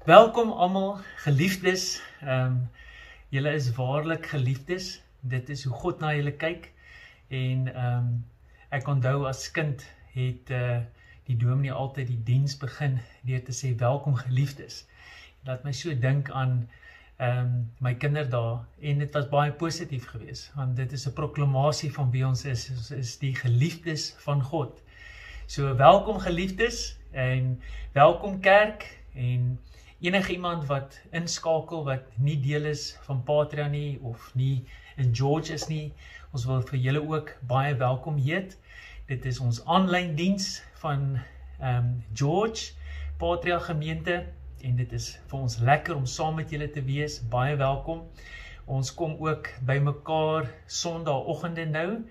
Welkom allemaal, geliefdes. Julle is waarlik geliefdes. Dit is hoe God na julle kyk. En ek onthou as kind het die dominee altyd die diens begin deur te sê welkom geliefdes. Laat my so dink aan my kinderdae en dit was baie positief geweest, want dit is 'n proklamasie van wie ons is die geliefdes van God. So welkom geliefdes en welkom kerk en enige iemand wat inskakel wat nie deel is van Patria nie of nie in George is nie, ons wil vir julle ook baie welkom heet. Dit is ons aanlyn diens van George, Patria gemeente en dit is vir ons lekker om saam met julle te wees, baie welkom. Ons kom ook by mekaar Sondagoggende nou,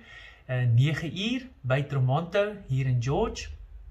9 uur by Tremonto hier in George.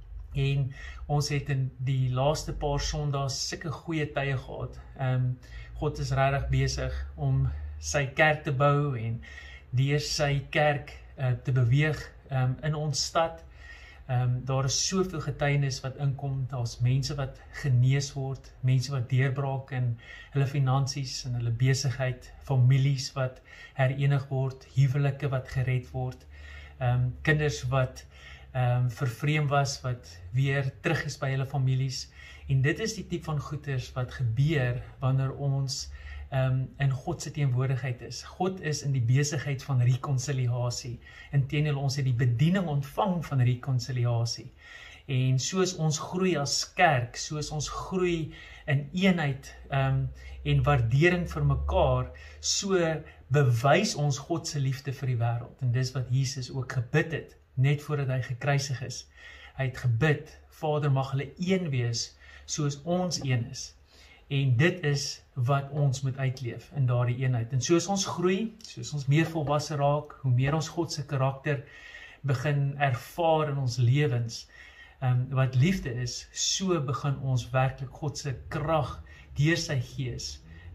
En ons het in die laaste paar Sondags sulke goeie tye gehad. God is regtig besig om sy kerk te bou en deur sy kerk te beweeg in ons stad. Daar is soveel getuienis wat inkom, daar's mense wat genees word, mense wat deurbraak in hulle finansies en hulle besigheid, families wat herenig word, huwelike wat gered word, kinders wat vervreem was, wat weer terug is by hulle families. En dit is die tipe van goeders wat gebeur wanneer ons in God se teenwoordigheid is. God is in die besigheid van rekonsiliasie. Inteendeel, ons het die bediening ontvang van rekonsiliasie. En soos ons groei as kerk, soos ons groei in eenheid en waardering vir mekaar, so bewys ons God se liefde vir die wêreld. En dis wat Jesus ook gebid het, net voordat hy gekruisig is. Hy het gebid, Vader, mag hulle een wees, soos ons een is. En dit is wat ons moet uitleef in daardie eenheid. En soos ons groei, soos ons meer volwasse raak, hoe meer ons God se karakter begin ervaar in ons lewens, wat liefde is, so begin ons werklik God se krag deur sy gees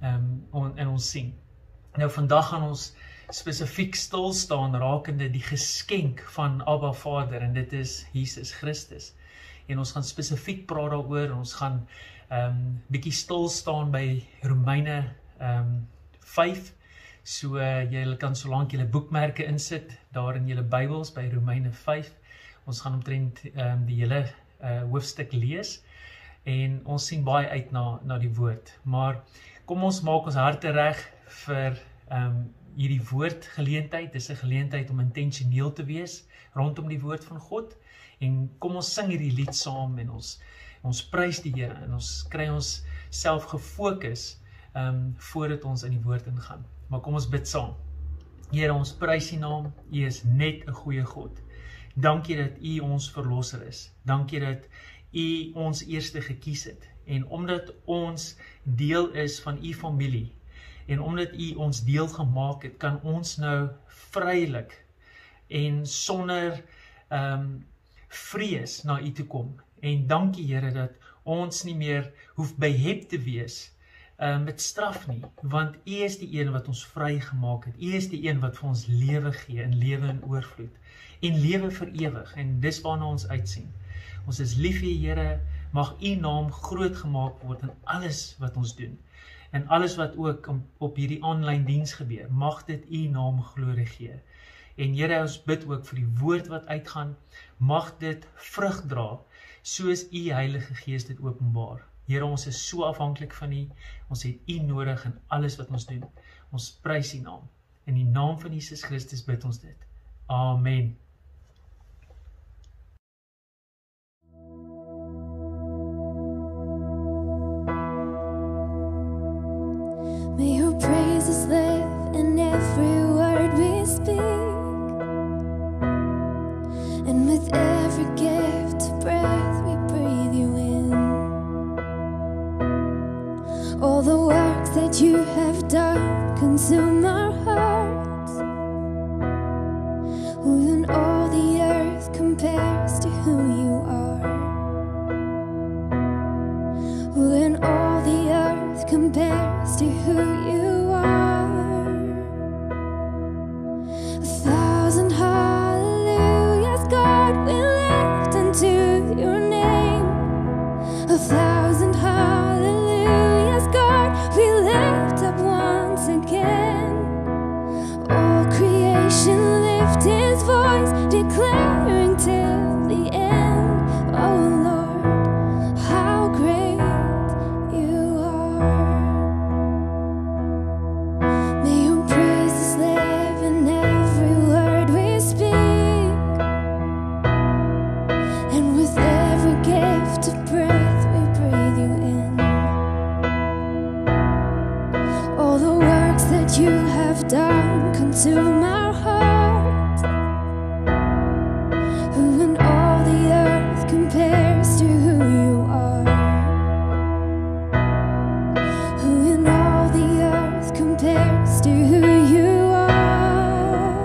in ons sien. Nou vandag gaan ons spesifiek stil staan rakende die geskenk van Abba Vader en dit is Jesus Christus. En ons gaan spesifiek praat daaroor, ons gaan bietjie stil staan by Romeine 5. So julle kan solank julle boekmerke insit daar in julle Bybels by Romeine 5. Ons gaan omtrent die hele hoofstuk lees en ons sien baie uit na die woord. Maar kom ons maak ons harte reg vir hierdie woordgeleentheid. Dis 'n geleentheid om intentioneel te wees rondom die woord van God. En kom ons sing hierdie lied saam en ons prys die Here en ons kry ons self gefokus voordat ons in die woord ingaan. Maar kom ons bid saam. Here, ons prys U naam. U is net 'n goeie God. Dankie dat U ons verlosser is. Dankie dat U ons eerste gekies het. En omdat ons deel is van U familie en omdat U ons deel gemaak het, kan ons nou vrylik en sonder vrees na U toe kom. En dankie Here dat ons nie meer hoef behep te wees met straf nie, want U is die een wat ons vry gemaak het. U is die een wat vir ons lewe gee, en lewe in oorvloed, en lewe vir ewig, en dis waarna ons uitsien. Ons is lief vir U Here, mag U naam groot gemaak word in alles wat ons doen, en alles wat ook op hierdie aanlyn diens gebeur, mag dit U naam glorie gee. En Here, ons bid ook vir die woord wat uitgaan, mag dit vrug dra, soos U Heilige Gees dit openbaar. Here, ons is so afhanklik van U, ons het U nodig in alles wat ons doen. Ons prys U naam. In die naam van Jesus Christus bid ons dit. Amen. May your praises live in every word we speak, and with every gift of breath we breathe You in. All the work that You have done consume our hearts. Who in all the earth compares to who You are? Who in all the earth compares to who You are? 1,000 hallelujahs, God, we lift unto Your name. 1,000 hallelujahs. into my heart. Who in all the earth compares to who you are? Who in all the earth compares to who you are?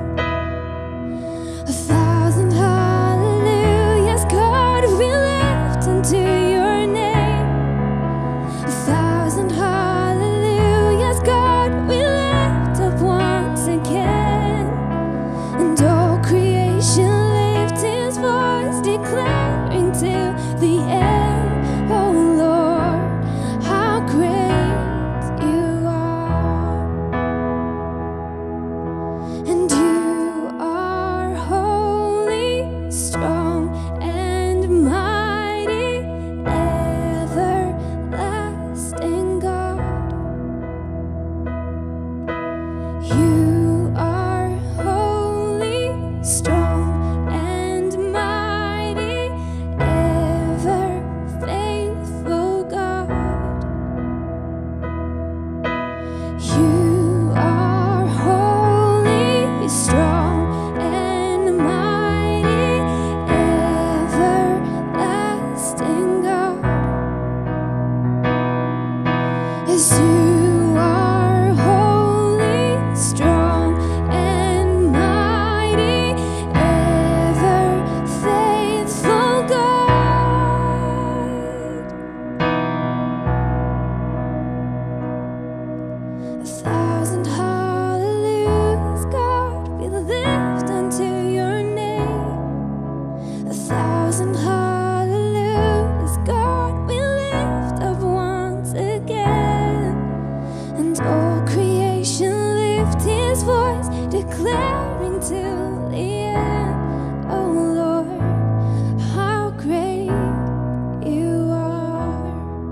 1,000 hallelujahs, God, we lift unto your name. 1,000 hallelujahs, God, we lift up once again. And all creation lift his voice, declaring till the end, oh Lord, how great you are. And you are holy, strong and mighty, everlasting God. You are holy, strong and mighty, ever faithful God. You are holy, strong and mighty, everlasting God. Yes, you are holy, strong and mighty, ever faithful God. 1,000 hallelujahs, God, we lift unto your name. 1,000 hallelujahs, God, we lift up once again. And all creation lift his voice, declaring till the end, oh Lord, how great you are.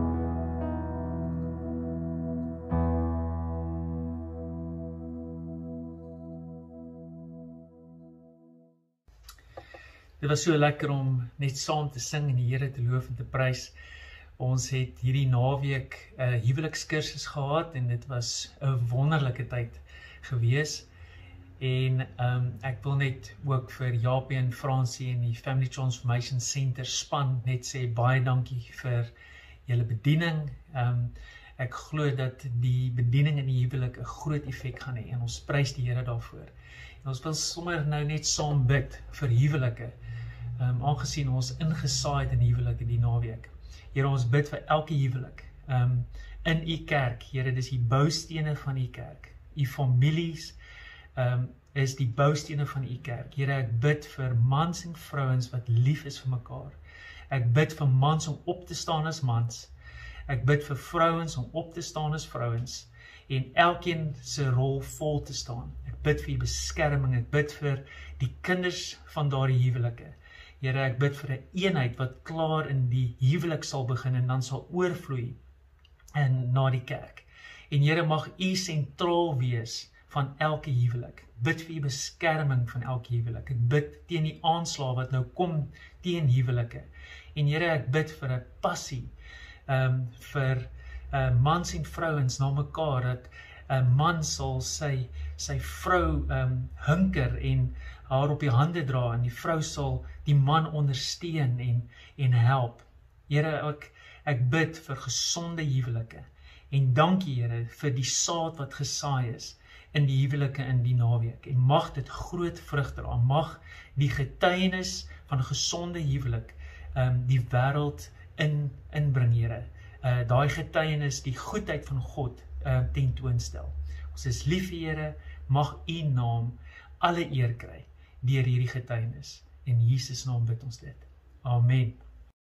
Dit was so lekker om net saam te sing en die Here te loof en te prys. Ons het hierdie naweek 'n huwelikskursus gehad en dit was 'n wonderlike tyd gewees. En ek wil net ook vir Japie en Fransie en die Family Transformation Center span net sê baie dankie vir julle bediening. Ek glo dat die bediening in die huwelik 'n groot effek gaan hê en ons prys die Here daarvoor. En ons wil sommer nou net saam bid vir huwelike, aangesien ons ingesaai het in huwelike die naweek. Here, ons bid vir elke huwelik in u kerk. Here, dis die boustene van u kerk. U families is die boustene van u kerk. Here, ek bid vir mans en vrouens wat lief is vir mekaar. Ek bid vir mans om op te staan as mans. Ek bid vir vrouens om op te staan as vrouens en elkeen se rol vol te staan. Ek bid vir u beskerming. Ek bid vir die kinders van daardie huwelike. Here, ek bid vir 'n eenheid wat klaar in die huwelik sal begin en dan sal oorvloei na die kerk. En Here, mag u sentraal wees van elke huwelik. Bid vir u beskerming van elke huwelik. Ek bid teen die aanslag wat nou kom teen huwelike. En Here, ek bid vir 'n passie vir mans en vrouens na mekaar, dat 'n man sal sy vrou hunker en haar op die hande dra en die vrou sal die man ondersteun en help. Here, ek bid vir gesonde huwelike en dankie Here vir die saad wat gesaai is in die huwelike in die naweek en mag dit groot vrug dra. Mag die getuienis van gesonde huwelik die wêreld inbring, Here. Daai getuienis, die goedheid van God tentoonstel. Ons is lief, Here, mag u naam alle eer kry deur hierdie getuienis. In Jesus naam bid ons dit. Amen.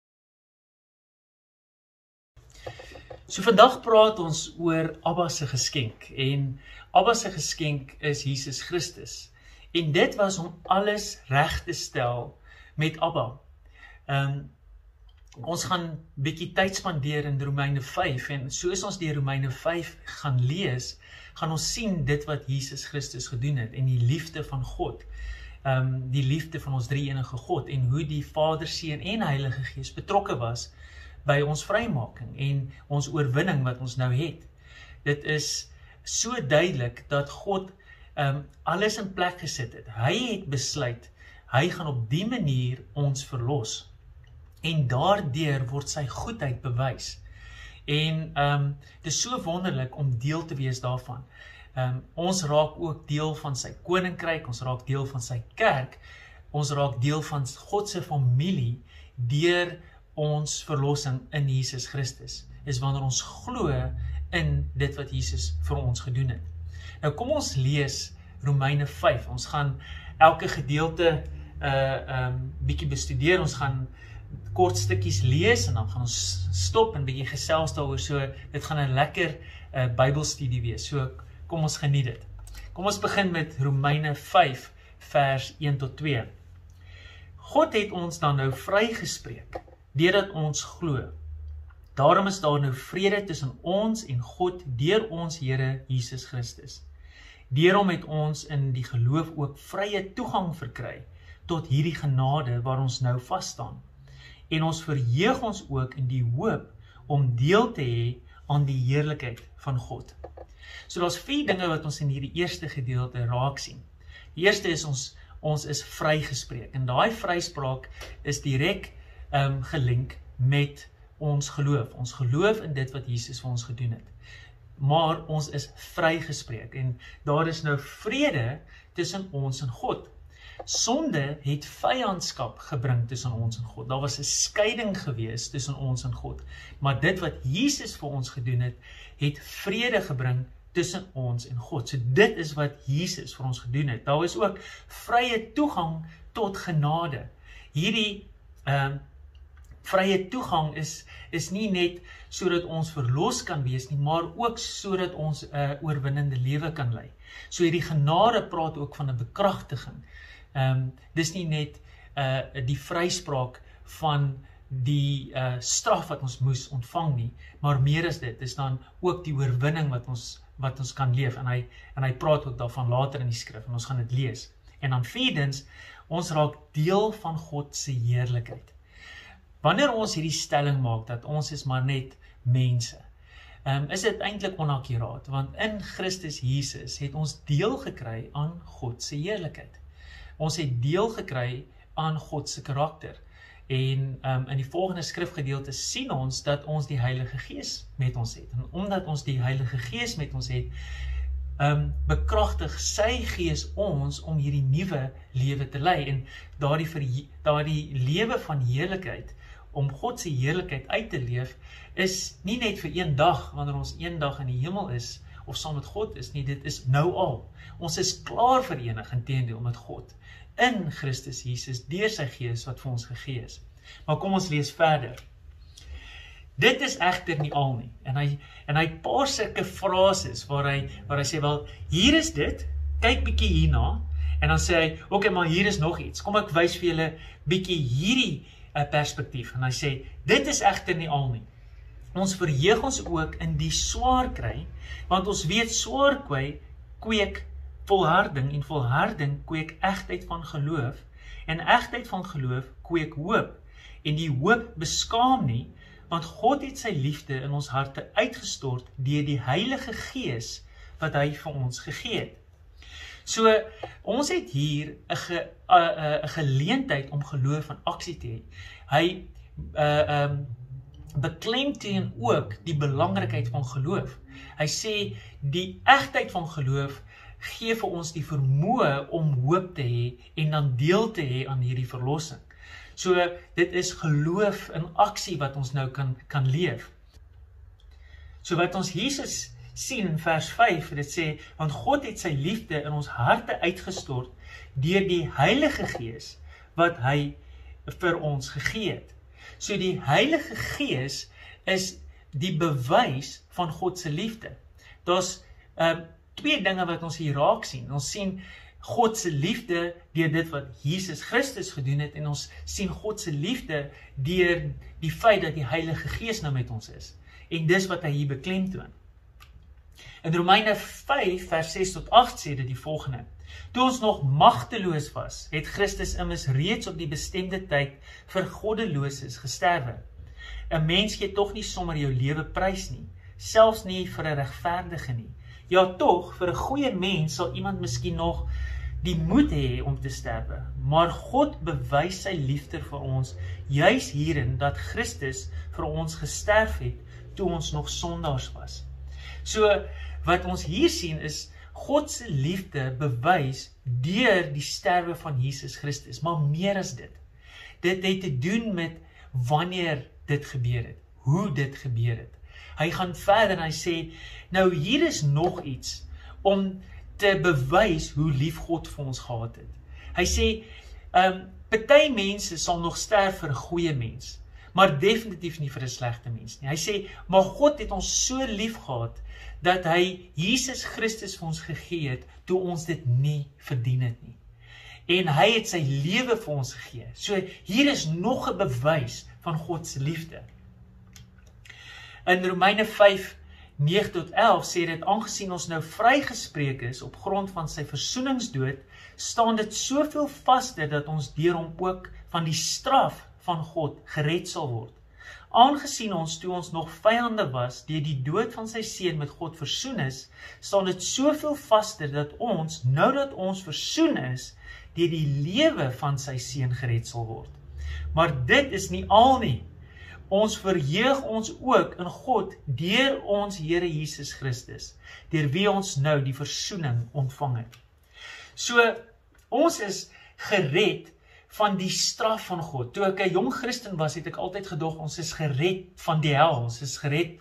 So vandag praat ons oor Abba se geskenk en Abba se geskenk is Jesus Christus. En dit was om alles reg te stel met Abba. Ons gaan bietjie tyd spandeer in Romeine 5 en soos ons die Romeine 5 gaan lees, gaan ons sien dit wat Jesus Christus gedoen het en die liefde van God. Die liefde van ons drie-enige God en hoe die Vader, Seun en Heilige Gees betrokke was by ons vrymaking en ons oorwinning wat ons nou het. Dit is so duidelik dat God alles in plek gesit het. Hy het besluit, hy gaan op die manier ons verlos. En daardeur word sy goedheid bewys. En dit is so wonderlik om deel te wees daarvan. Ons raak ook deel van sy koninkryk, ons raak deel van sy kerk, ons raak deel van God se familie deur ons verlossing in Jesus Christus. Is wanneer ons glo in dit wat Jesus vir ons gedoen het. Nou kom ons lees Romeine 5. Ons gaan elke gedeelte bietjie bestudeer. Ons gaan kort stukkies lees en dan gaan ons stop en bietjie gesels daaroor. So dit gaan 'n lekker Bybelstudie wees. So kom ons geniet dit. Kom ons begin met Romeine 5 vers 1 tot 2. God het ons dan nou vrygespreek deurdat ons glo. Daarom is daar nou vrede tussen ons en God deur ons Here Jesus Christus. Deur hom het ons in die geloof ook vrye toegang verkry tot hierdie genade waar ons nou vas staan. En ons verheug ons ook in die hoop om deel te hê aan die heerlikheid van God. So daar's 4 dinge wat ons in hierdie eerste gedeelte raak sien. Die eerste is ons is vrygespreek. En daai vryspraak is direk gelink met ons geloof. Ons geloof in dit wat Jesus vir ons gedoen het. Maar ons is vrygespreek en daar is nou vrede tussen ons en God. Sonde het vyandskap gebring tussen ons en God. Daar was 'n skeiding gewees tussen ons en God. Maar dit wat Jesus vir ons gedoen het, het vrede gebring tussen ons en God. So dit is wat Jesus vir ons gedoen het. Daar is ook vrye toegang tot genade. Hierdie vrye toegang is nie net sodat ons verlos kan wees nie, maar ook sodat ons 'n oorwinnende lewe kan lei. So hierdie genade praat ook van 'n bekragtiging. Dis nie net die vryspraak van die straf wat ons moes ontvang nie, maar meer as dit is dan ook die oorwinning wat ons kan leef. En hy praat ook daarvan later in die skrif en ons gaan dit lees. En dan vierdens, ons raak deel van God se heerlikheid. Wanneer ons hierdie stelling maak dat ons is maar net mense, is dit eintlik onakkuraat, want in Christus Jesus het ons deel gekry aan God se heerlikheid. Ons het deel gekry aan God se karakter. En in die volgende skrifgedeelte sien ons dat ons die Heilige Gees met ons het. En omdat ons die Heilige Gees met ons het, bekragtig sy Gees ons om hierdie nuwe lewe te lei. En daardie lewe van heerlikheid, om God se heerlikheid uit te leef, is nie net vir een dag, wanneer ons een dag in die hemel is, of saam met God is nie, dit is nou al. Ons is klaar verenig inteendeel met God, in Christus Jesus, deur sy Gees wat vir ons gegee is. Maar kom ons lees verder. Dit is egter nie al nie. En hy paar sulke frases waar hy sê, wel, hier is dit, kyk bietjie hierna, en dan sê hy, oké, maar hier is nog iets. Kom ek wys vir julle bietjie hierdie perspektief. En hy sê, dit is egter nie al nie. Ons verheug ons ook in die swaar kry, want ons weet swaar kry kweek volharding, en volharding kweek egtheid van geloof, en egtheid van geloof kweek hoop, en die hoop beskaam nie, want God het sy liefde in ons harte uitgestort deur die Heilige Gees wat hy vir ons gegee het. So, ons het hier 'n geleentheid om geloof in aksie te hê. Hy beklemtoon ook die belangrikheid van geloof. Hy sê, die egtheid van geloof gee vir ons die vermoë om hoop te hê en dan deel te hê aan hierdie verlossing. So, dit is geloof in aksie wat ons nou kan leef. So wat ons Jesus sien in vers 5, dit sê, want God het sy liefde in ons harte uitgestort deur die Heilige Gees wat hy vir ons gegee het. So die Heilige Gees is die bewys van God se liefde. Daar's 2 dinge wat ons hier raak sien. Ons sien God se liefde deur dit wat Jesus Christus gedoen het, en ons sien God se liefde deur die feit dat die Heilige Gees nou met ons is. En dis wat hy hier beklemtoon. In Romeine 5 vers 6 tot 8 sê dit die volgende: toe ons nog magteloos was, het Christus immers reeds op die bestemde tyd vir goddeloses gesterwe. 'n Mens gee tog nie sommer jou lewe prys nie, selfs nie vir 'n regverdige nie. Ja tog, vir 'n goeie mens sal iemand miskien nog die moed hê om te sterwe, maar God bewys sy liefde vir ons, juis hierin dat Christus vir ons gesterf het, toe ons nog sondaars was. So, wat ons hier sien is, God se liefde bewys deur die sterwe van Jesus Christus, maar meer as dit. Dit het te doen met wanneer dit gebeur het, hoe dit gebeur het. Hy gaan verder en hy sê, nou hier is nog iets, om te bewys hoe lief God vir ons gehad het. Hy sê, party mense sal nog sterf vir 'n goeie mens, maar definitief nie vir 'n slegte mens nie. Hy sê, maar God het ons so lief gehad, dat hy Jesus Christus vir ons gegee het, toe ons dit nie verdien het nie. En hy het sy lewe vir ons gegee. So hier is nog 'n bewys van God se liefde. In Romeine 5, 9-11 sê dit, aangesien ons nou vrygespreek is op grond van sy versoeningsdood, staan dit soveel vaster dat ons deur hom ook van die straf van God gered sal word. Aangesien ons, toe ons nog vyande was, deur die dood van sy seun met God versoen is, staan dit soveel vaster dat ons, nou dat ons versoen is, deur die lewe van sy seun gered sal word. Maar dit is nie al nie. Ons verheug ons ook in God deur ons Here Jesus Christus, deur wie ons nou die versoening ontvang het. So, ons is gered van die straf van God. Toe ek 'n jong Christen was, het ek altyd gedog, ons is gered van die hel, ons is gered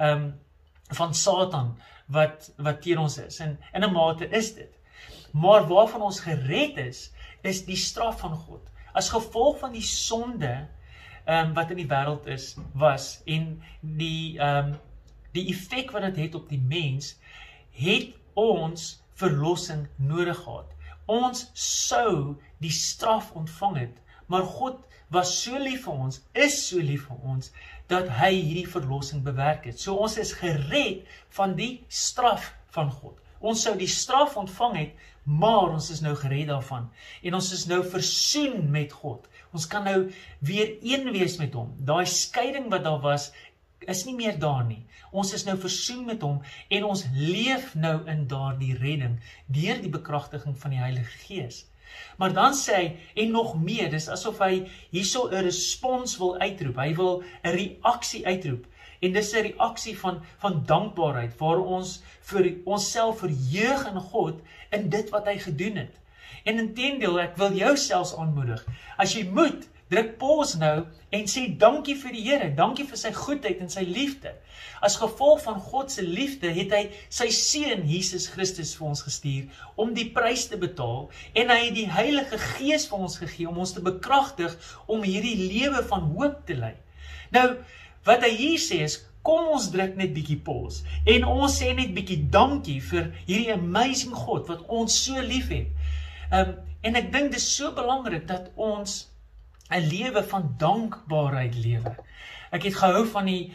van Satan, wat teen ons is, en in 'n mate is dit. Maar waarvan ons gered is die straf van God. As gevolg van die sonde, wat in die wêreld was, en die effek wat dit het op die mens, het ons verlossing nodig gehad. Ons sou die straf ontvang het, maar God was so lief vir ons, is so lief vir ons, dat hy hierdie verlossing bewerk het. So ons is gered van die straf van God. Ons sou die straf ontvang het, maar ons is nou gered daarvan. En ons is nou versoen met God. Ons kan nou weer een wees met hom. Daai skeiding wat daar was, is nie meer daar nie. Ons is nou versoen met hom, en ons leef nou in daardie redding, deur die bekragtiging van die Heilige Gees. Maar dan sê hy, en nog meer, dis asof hy hierso 'n respons wil uitroep, hy wil 'n reaksie uitroep, en dis 'n reaksie van dankbaarheid, waar ons vir onsself verheug in God, in dit wat hy gedoen het. En inteendeel, ek wil jou selfs aanmoedig, as jy moet, druk pause nou, en sê dankie vir die Here, dankie vir sy goedheid en sy liefde. As gevolg van God se liefde, het hy sy seun Jesus Christus vir ons gestuur, om die prys te betaal, en hy het die Heilige Gees vir ons gegee, om ons te bekragtig, om hierdie lewe van hoop te lei. Nou, wat hy hier sê is, kom ons druk net bietjie pause, en ons sê net bietjie dankie vir hierdie amazing God, wat ons so lief het. En ek dink dit is so belangrik, dat ons 'n lewe van dankbaarheid lewe. Ek het gehou van die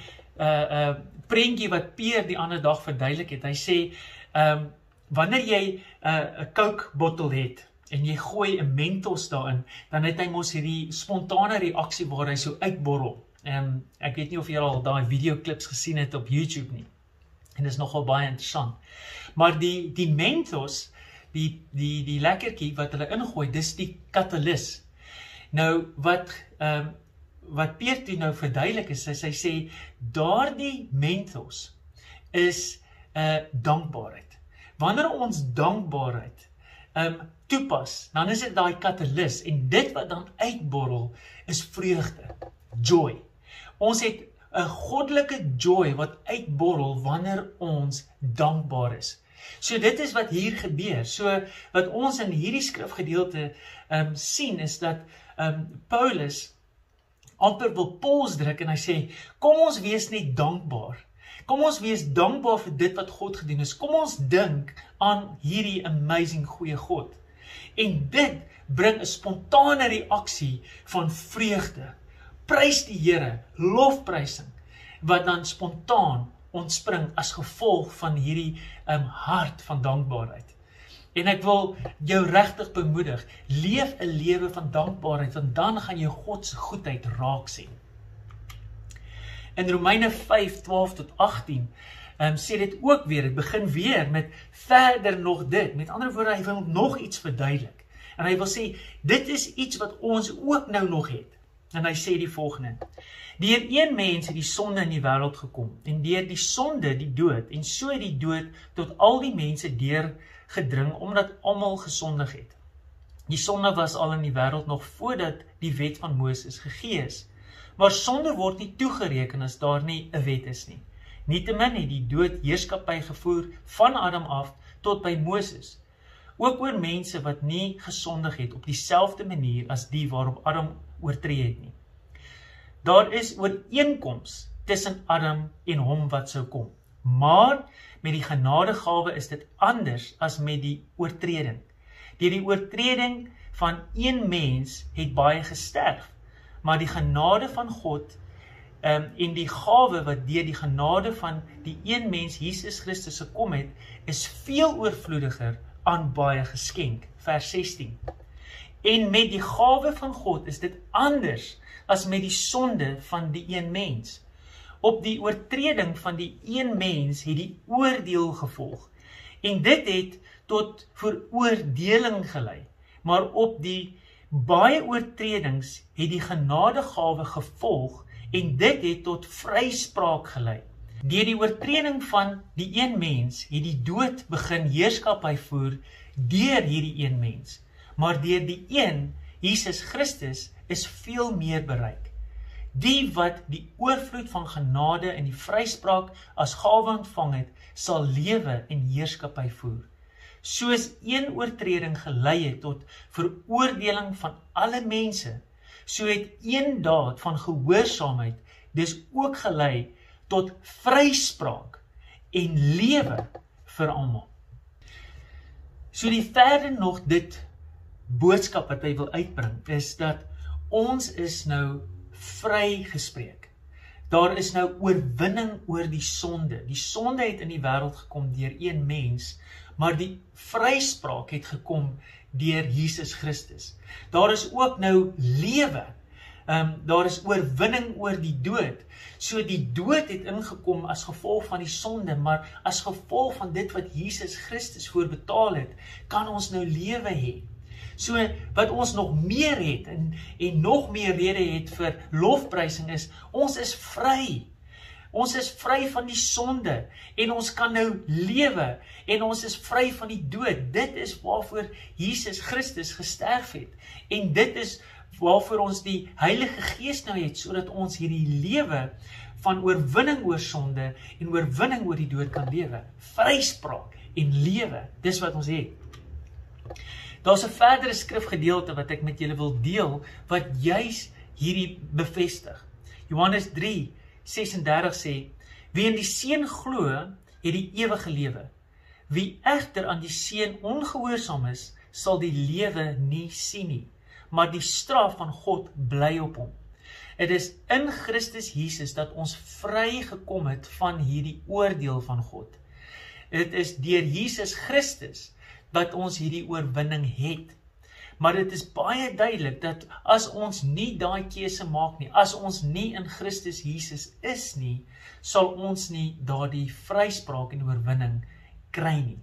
prentjie wat Peer die ander dag verduidelik het. Hy sê, wanneer jy 'n Coke bottel het, en jy gooi 'n Mentos daarin, dan het hy mos hierdie spontane reaksie waar hy so uitborrel. Ek weet nie of jy al daai videoklips gesien het op YouTube nie. En dit is nogal baie interessant. Maar die Mentos, die lekkertjie wat hulle ingooi, dis die katalis. Nou, wat Peer toe nou verduidelik is hy sê, daardie Mentos is dankbaarheid. Wanneer ons dankbaarheid toepas, dan is dit daai katalis, en dit wat dan uitborrel, is vreugde, joy. Ons het 'n goddelike joy wat uitborrel, wanneer ons dankbaar is. So dit is wat hier gebeur. So wat ons in hierdie skrifgedeelte sien, is dat Paulus amper wil pause druk, en hy sê, kom ons wees net dankbaar. Kom ons wees dankbaar vir dit wat God gedoen is. Kom ons dink aan hierdie amazing goeie God. En dit bring 'n spontane reaksie van vreugde. Prys die Here, lofprysing, wat dan spontaan ontspring as gevolg van hierdie hart van dankbaarheid. En ek wil jou regtig bemoedig, leef 'n lewe van dankbaarheid, want dan gaan jy God se goedheid raak sien. In Romeine 5, 12-18 sê dit ook weer, het begin weer met verder nog dit. Met ander woorde, hy wil nog iets verduidelik. En hy wil sê, dit is iets wat ons ook nou nog het. En hy sê die volgende, deur een mens het die sonde in die wêreld gekom, en deur die sonde die dood, en so het die dood tot al die mense deurgedring, omdat almal gesondig het. Die sonde was al in die wêreld nog voordat die wet van Moses gegee is, maar sonde word nie toegereken as daar nie 'n wet is nie. Nietemin het die dood heerskappy gevoer van Adam af tot by Moses, ook oor mense wat nie gesondig het op dieselfde manier as die waarop Adam oortree het nie. Daar is ooreenkoms tussen Adam en hom wat sou kom, maar met die genadegawe is dit anders as met die oortreding. Deur die oortreding van een mens het baie gesterf, maar die genade van God en die gawe wat deur die genade van die een mens Jesus Christus gekom het, is veel oorvloediger aan baie geskenk. Vers 16. En met die gawe van God is dit anders as met die sonde van die een mens. Op die oortreding van die een mens het die oordeel gevolg, en dit het tot veroordeling gelei, maar op die baie oortredings het die genadegawe gevolg, en dit het tot vryspraak gelei. Deur die oortreding van die een mens het die dood begin heerskappy voer deur hierdie een mens, maar deur die een, Jesus Christus, is veel meer bereik. Die wat die oorvloed van genade en die vryspraak as gawe ontvang het, sal lewe en heerskappy voer. Soos een oortreding gelei het tot veroordeling van alle mense, so het een daad van gehoorsaamheid dus ook gelei tot vryspraak en lewe vir almal. So die verder nog dit boodskap wat hy wil uitbring, is dat ons is nou vrygespreek. Daar is nou oorwinning oor die sonde. Die sonde het in die wêreld gekom deur een mens, maar die vryspraak het gekom deur Jesus Christus. Daar is ook nou lewe. Daar is oorwinning oor die dood. So die dood het ingekom as gevolg van die sonde, maar as gevolg van dit wat Jesus Christus voorbetaal het, kan ons nou lewe hê. So wat ons nog meer het en nog meer rede het vir lofprysing is, ons is vry. Ons is vry van die sonde en ons kan nou lewe en ons is vry van die dood. Dit is waarvoor Jesus Christus gesterf het. En dit is waarvoor ons die Heilige Gees nou het, sodat ons hierdie lewe van oorwinning oor sonde en oorwinning oor die dood kan lewe. Vryspraak en lewe, dis wat ons het. Daar's 'n verdere skrifgedeelte wat ek met julle wil deel, wat juis hierdie bevestig. Johannes 3:36 sê, wie in die Seun glo, het die ewige lewe. Wie egter aan die Seun ongehoorsaam is, sal die lewe nie sien nie, maar die straf van God bly op hom. Dit is in Christus Jesus dat ons vry gekom het van hierdie oordeel van God. Dit is deur Jesus Christus dat ons hierdie oorwinning het. Maar dit is baie duidelik dat as ons nie daai keuse maak nie, as ons nie in Christus Jesus is nie, sal ons nie daardie vryspraak en oorwinning kry nie.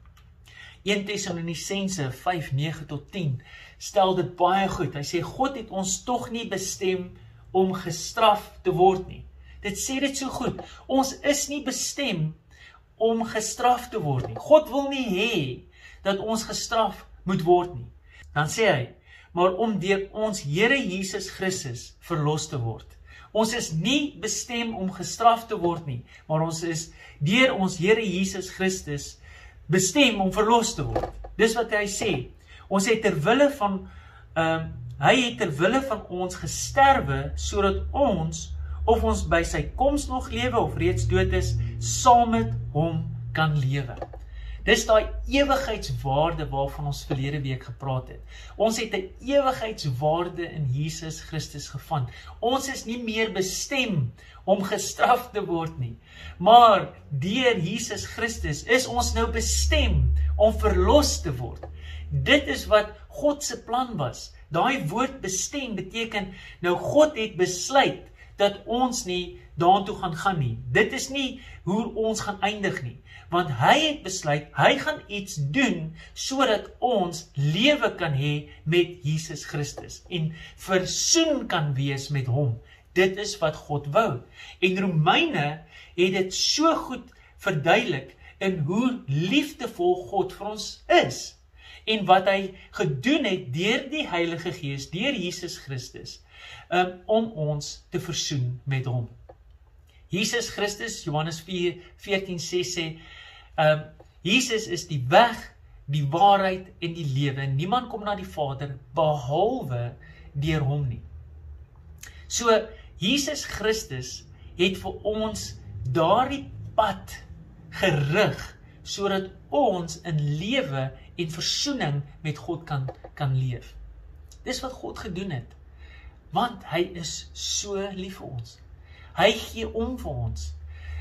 1 Tessalonisense 5:9-10 stel dit baie goed. Hy sê, God het ons tog nie bestem om gestraf te word nie. Dit sê dit so goed. Ons is nie bestem om gestraf te word nie. God wil nie hê dat ons gestraf moet word nie. Dan sê hy, maar om deur ons Here Jesus Christus verlos te word. Ons is nie bestem om gestraf te word nie, maar ons is deur ons Here Jesus Christus bestem om verlos te word. Dis wat hy sê. Ons het hy het ter wille van ons gesterwe, sodat ons, of ons by sy koms nog lewe of reeds dood is, saam met hom kan lewe. Dis daai ewigheidswaarde waarvan ons verlede week gepraat het. Ons het 'n ewigheidswaarde in Jesus Christus gevind. Ons is nie meer bestem om gestraf te word nie. Maar deur Jesus Christus is ons nou bestem om verlos te word. Dit is wat God se plan was. Daai woord bestem beteken, nou God het besluit dat ons nie daartoe gaan nie. Dit is nie hoe ons gaan eindig nie. Want hy het besluit, hy gaan iets doen, sodat ons lewe kan hê met Jesus Christus, en versoen kan wees met hom. Dit is wat God wou. En Romeine het dit so goed verduidelik, in hoe liefdevol God vir ons is, en wat hy gedoen het deur die Heilige Gees, deur Jesus Christus, om ons te versoen met hom. Jesus Christus, Johannes 14:6 sê, Jesus is die weg, die waarheid en die lewe. Niemand kom na die Vader behalwe deur hom nie. So, Jesus Christus het vir ons daardie pad gerig, sodat ons in lewe en versoening met God kan leef. Dis wat God gedoen het, want hy is so lief vir ons. Hy gee om vir ons.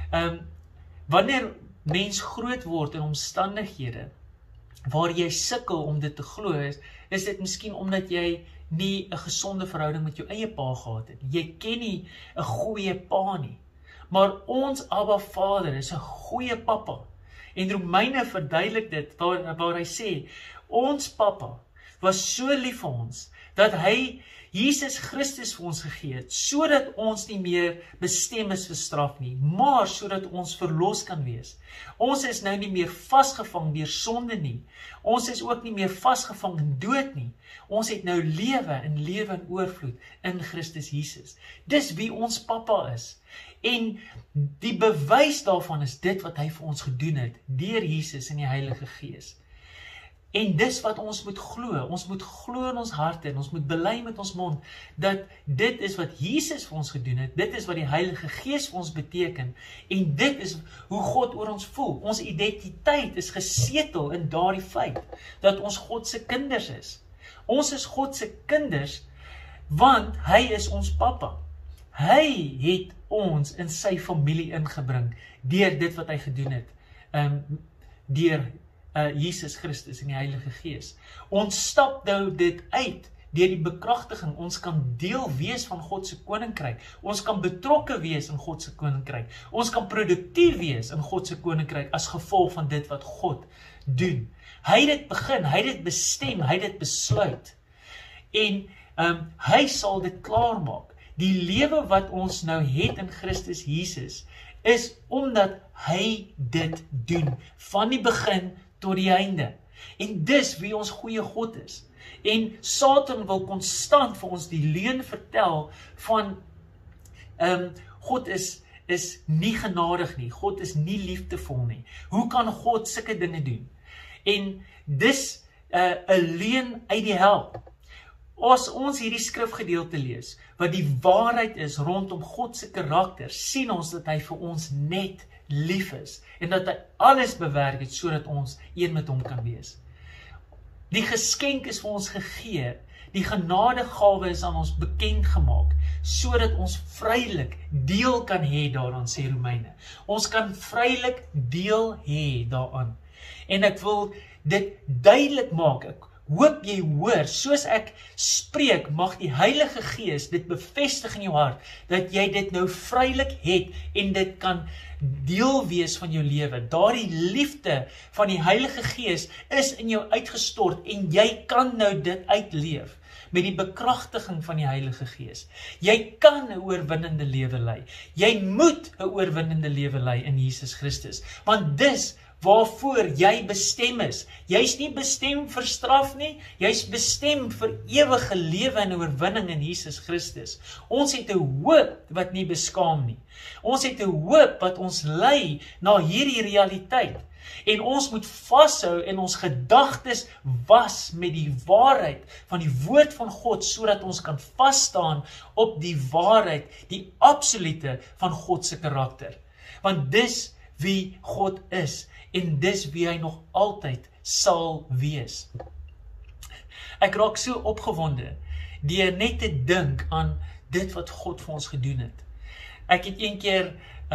Wanneer mens groot word in omstandighede, waar jy sukkel om dit te glo, is dit miskien omdat jy nie 'n gesonde verhouding met jou eie pa gehad het. Jy ken nie 'n goeie pa nie. Maar ons Abba Vader is 'n goeie pappa. En Romeine verduidelik dit, waar hy sê, ons pappa was so lief vir ons, dat hy Jesus Christus vir ons gegee het, sodat ons nie meer bestem is vir straf nie, maar sodat ons verlos kan wees. Ons is nou nie meer vasgevang deur sonde nie. Ons is ook nie meer vasgevang in dood nie. Ons het nou lewe in oorvloed in Christus Jesus. Dis wie ons pappa is. En die bewys daarvan is dit wat hy vir ons gedoen het, deur Jesus en die Heilige Gees. En dis wat ons moet glo. Ons moet glo in ons harte en ons moet bely met ons mond dat dit is wat Jesus vir ons gedoen het. Dit is wat die Heilige Gees vir ons beteken. En dit is hoe God oor ons voel. Ons identiteit is gesetel in daardie feit dat ons God se kinders is. Ons is God se kinders want hy is ons pappa. Hy het ons in sy familie ingebring deur dit wat hy gedoen het. Deur Jesus Christus en die Heilige Gees. Ons stap nou dit uit deur die bekragtiging. Ons kan deel wees van God se koninkryk. Ons kan betrokke wees in God se koninkryk. Ons kan produktief wees in God se koninkryk as gevolg van dit wat God doen. Hy het dit begin, hy het dit bestem, hy het dit besluit. En hy sal dit klaarmaak. Die lewe wat ons nou het in Christus Jesus is omdat hy dit doen van die begin tot die einde. En dis wie ons goeie God is. En Satan wil konstant vir ons die leuen vertel van God is nie genadig nie. God is nie liefdevol nie. Hoe kan God sulke dinge doen? En dis 'n leuen uit die hel. As ons hierdie skrifgedeelte lees, wat die waarheid is rondom God se karakter, sien ons dat hy vir ons net lief is, en dat hy alles bewerk het, sodat ons een met hom kan wees. Die geskenk is vir ons gegee, die genadegawe is aan ons bekend gemaak, sodat ons vrylik deel kan hê daaraan, sê Romeine. Ons kan vrylik deel hê daaraan. En ek wil dit duidelik maak, ek hoop jy hoor, soos ek spreek, mag die Heilige Gees dit bevestig in jou hart, dat jy dit nou vrylik het, en dit kan deel wees van jou lewe. Daardie liefde van die Heilige Gees is in jou uitgestort, en jy kan nou dit uitleef, met die bekragtiging van die Heilige Gees. Jy kan 'n oorwinnende lewe lei. Jy moet 'n oorwinnende lewe lei in Jesus Christus, want dis waarvoor jy bestem is. Jy's nie bestem vir straf nie, jy's bestem vir ewige lewe en oorwinning in Jesus Christus. Ons het 'n hoop wat nie beskaam nie. Ons het 'n hoop wat ons lei na hierdie realiteit. En ons moet vashou en ons gedagtes was met die waarheid van die woord van God, sodat ons kan vasstaan op die waarheid, die absolute van God se karakter. Want dis wie God is, en dis wie hy nog altyd sal wees. Ek raak so opgewonde, deur net te dink aan dit wat God vir ons gedoen het. Ek het een keer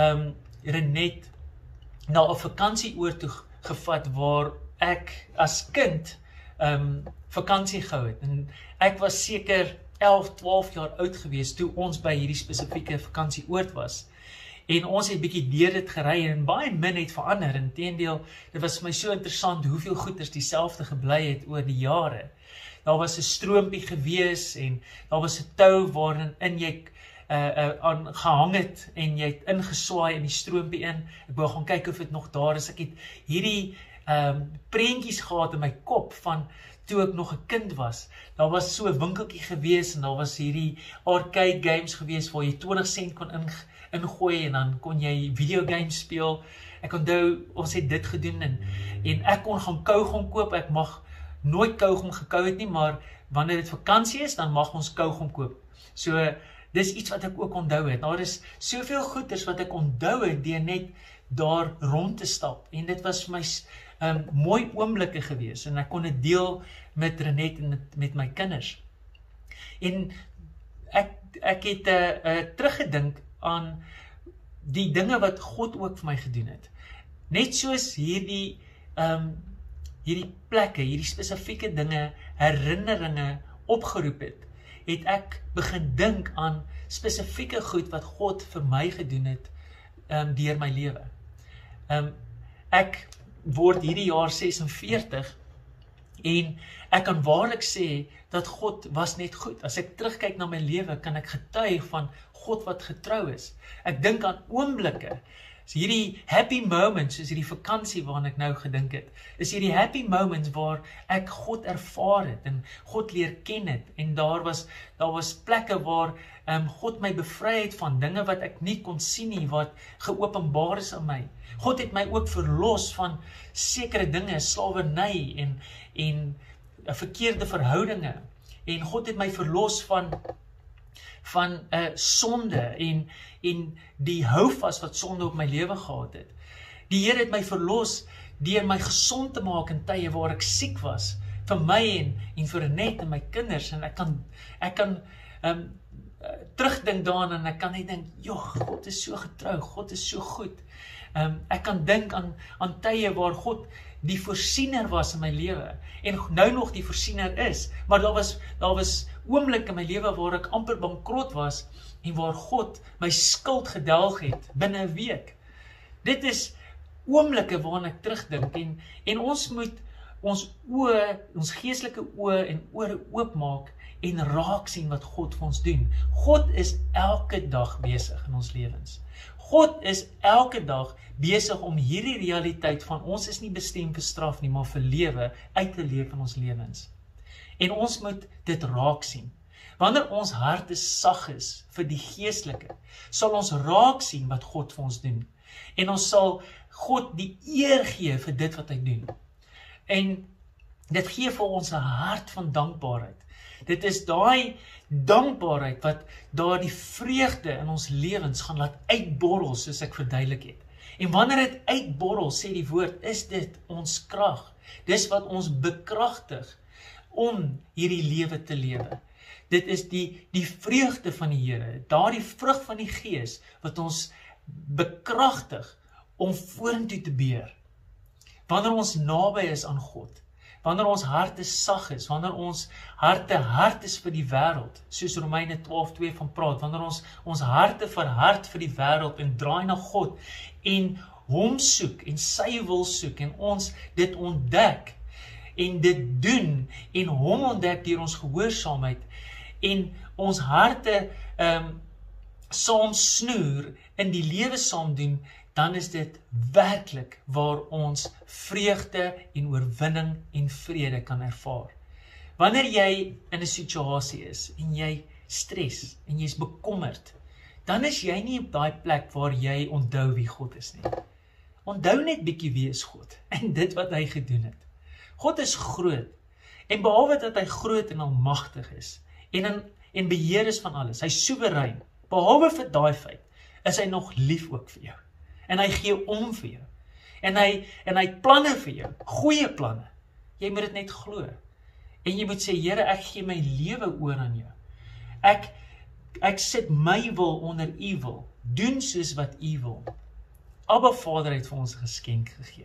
Renet na 'n vakansieoord toe gevat, waar ek as kind vakansie gehou het. En ek was seker, 11, 12 jaar oud gewees toe ons by hierdie spesifieke vakansieoord was. En ons het bietjie deur dit gery en baie min het verander. Inteendeel, dit was vir my so interessant hoeveel goeders dieselfde gebly het oor die jare. Daar was 'n stroompie gewees en daar was 'n tou waarin jy aan gehang het en jy het ingeswaai in die stroompie in. Ek wou gaan kyk of dit nog daar is. Ek het hierdie prentjies gehad in my kop van toe ek nog 'n kind was. Daar was so 'n winkeltjie gewees en daar was hierdie arcade games gewees waar jy 20 sent kon ingooi en dan kon jy videogames speel. Ek onthou, ons het dit gedoen en ek kon gaan kougom koop. Ek mag nooit kougom gekou het nie, maar wanneer dit vakansie is, dan mag ons kougom koop. So, dis iets wat ek ook onthou het. Daar is soveel goeders wat ek onthou het deur net daar rond te stap. En dit was vir my mooi oomblikke gewees en ek kon dit deel met Renet en met my kinders. En ek het teruggedink aan die dinge wat God ook vir my gedoen het. Net soos hierdie plekke, hierdie spesifieke dinge, herinneringe opgeroep het ek begin dink aan spesifieke goed wat God vir my gedoen het deur my lewe. Ek word hierdie jaar 46 en ek kan waarlik sê dat God was net goed. As ek terugkyk na my lewe, kan ek getuig van God wat getrou is. Ek dink aan oomblikke. So hierdie happy moments, soos hierdie vakansie waaraan ek nou gedink het, is hierdie happy moments waar ek God ervaar het en God leer ken het. En daar was plekke waar God my bevry het van dinge wat ek nie kon sien nie, wat geopenbaar is aan my. God het my ook verlos van sekere dinge, slawerny en verkeerde verhoudinge. En God het my verlos van sonde en die houvas wat sonde op my lewe gehad het. Die Here het my verlos deur my gesond te maak in tye waar ek siek was, vir my en vir Renet en my kinders, en ek kan terugdink daaraan en ek kan net dink, joh, God is so getrou, God is so goed. Ek kan dink aan tye waar God die voorsiener was in my lewe, en nou nog die voorsiener is, maar daar was oomblikke in my lewe waar ek amper bankrot was, en waar God my skuld gedelg het, binne 'n week. Dit is oomblikke waaraan ek terugdink, en ons moet ons geestelike oë en ore oopmaak, en raak sien wat God vir ons doen. God is elke dag besig in ons lewens. God is elke dag besig om hierdie realiteit van ons is nie bestem vir straf nie, maar vir lewe, uit te leef in ons lewens. En ons moet dit raak sien. Wanneer ons harte sag is vir die geestelike, sal ons raak sien wat God vir ons doen. En ons sal God die eer gee vir dit wat hy doen. En dit gee vir ons 'n hart van dankbaarheid. Dit is daai dankbaarheid wat daardie vreugde in ons lewens gaan laat uitborrel, soos ek verduidelik het. En wanneer dit uitborrel, sê die woord, is dit ons krag. Dis wat ons bekragtig om hierdie lewe te lewe. Dit is die vreugde van die Here, daardie vrug van die Gees, wat ons bekragtig om vorentoe te beer. Wanneer ons naby is aan God, wanneer ons harte sag is, wanneer ons harte hard is vir die wêreld, soos Romeine 12:2 van praat, wanneer ons harte verhard vir die wêreld en draai na God en hom soek en sy wil soek en ons dit ontdek en dit doen en hom ontdek deur ons gehoorsaamheid en ons harte saam snoer in die lewe saam doen, dan is dit werklik waar ons vreugde en oorwinning en vrede kan ervaar. Wanneer jy in 'n situasie is en jy stres en jy's bekommerd, dan is jy nie op daai plek waar jy onthou wie God is nie. Onthou net bietjie wie is God en dit wat hy gedoen het. God is groot en behalwe dat hy groot en almagtig is en beheer is van alles, hy is soewerein, behalwe vir daai feit, is hy nog lief ook vir jou. En hy gee om vir jou. En hy het planne vir jou, goeie planne. Jy moet dit net glo. En jy moet sê, Here, ek gee my lewe oor aan jou. Ek sit my wil onder u wil. Doen soos wat u wil. Abba Vader het vir ons 'n geskenk gegee.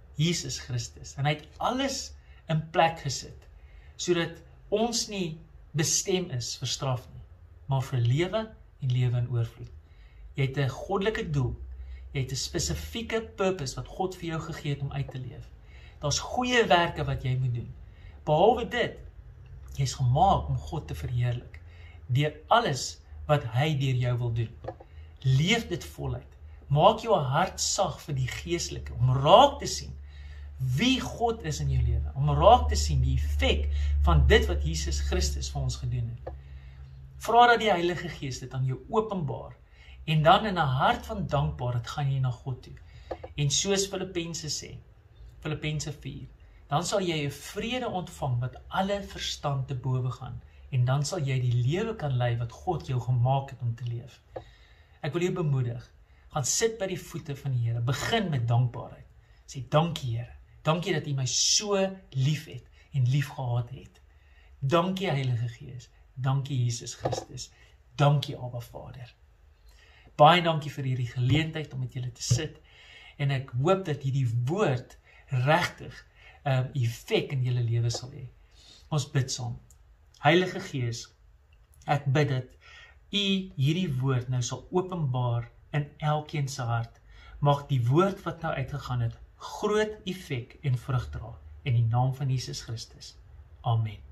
Jesus Christus. En hy het alles in plek gesit, sodat ons nie bestem is vir straf nie, maar vir lewe en lewe in oorvloed. Jy het 'n goddelike doel, jy het 'n spesifieke purpose wat God vir jou gegee het om uit te leef. Daar's goeie werke wat jy moet doen. Behalwe dit, jy is gemaak om God te verheerlik, deur alles wat hy deur jou wil doen. Leef dit voluit. Maak jou hart sag vir die geestelike, om raak te sien wie God is in jou lewe, om raak te sien die effek van dit wat Jesus Christus vir ons gedoen het. Vra dat die Heilige Gees dit aan jou openbaar, en dan in 'n hart van dankbaarheid gaan jy na God toe. En soos Filippense sê, Filippense 4, dan sal jy 'n vrede ontvang wat alle verstand te bowe gaan, en dan sal jy die lewe kan lei wat God jou gemaak het om te leef. Ek wil jou bemoedig, gaan sit by die voete van die Here, begin met dankbaarheid. Sê, dankie Here, dankie dat U my so lief het en lief gehad het. Dankie Heilige Gees, dankie Jesus Christus, dankie Abba Vader. Baie dankie vir hierdie geleentheid om met julle te sit, en ek hoop dat hierdie woord regtig effek in julle lewe sal hê. Ons bid saam. Heilige Gees, ek bid dat U hierdie woord nou sal openbaar in elkeen se hart. Mag die woord wat nou uitgegaan het, groot effek en vrug dra, in die naam van Jesus Christus. Amen.